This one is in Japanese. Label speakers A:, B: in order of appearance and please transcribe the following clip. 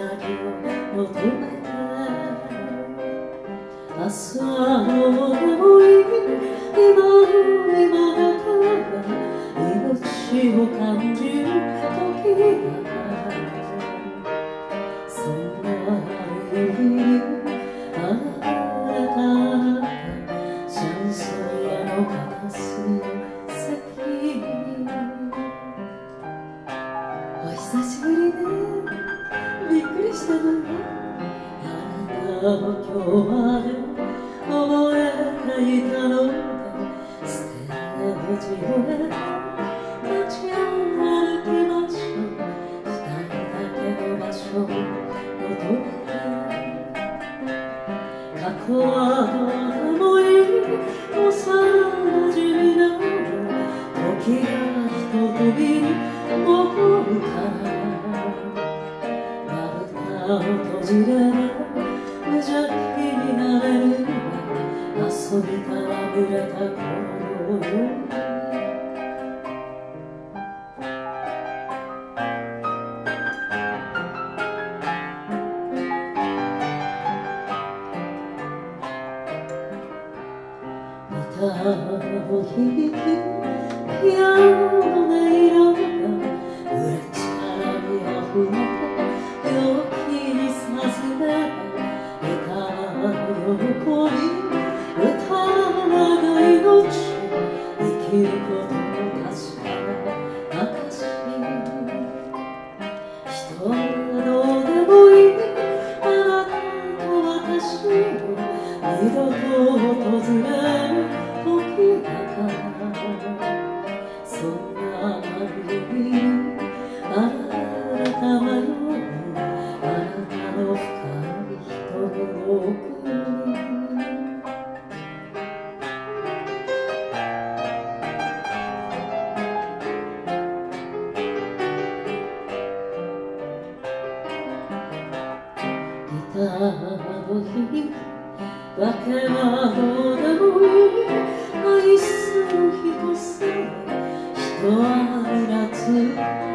A: ぎを求めて明日はどうでもいい今の今だから命を感じる時だそんな夜にあなたシャンソリアの片隅の席にお久しぶりねびっくりしたのよあなたも今日まで覚えていたので捨てて自分で立ち上がる気持ちを二人だけの場所を求めて過去はどうでもいい幼馴染なの時がひとときに残るからまぶたを閉じれば無邪気になれる遊びからぶれた頃のようにギターの響きピアノの音色が裏力にあふれて陽気にさせて歌の喜び歌が命生きることの確かな証人はどうでもいいあなたと私を二度と訪れる時だからそんな夜にあなたのようにあなたの深い瞳の奥にギターの響きわけはどうでもいい愛する人さえ人は皆つ